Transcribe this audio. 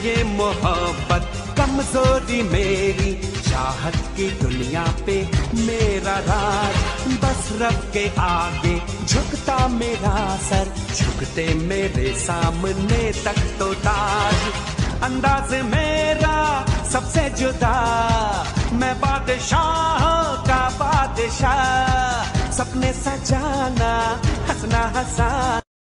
ये मोहब्बत कमजोरी मेरी, चाहत की दुनिया पे मेरा राज, बस रब के आगे झुकता मेरा सर, झुकते मेरे सामने तक तो ताज। अंदाज मेरा सबसे जुदा, मैं बादशाह का बादशाह, सपने सजाना हंसना हंसाना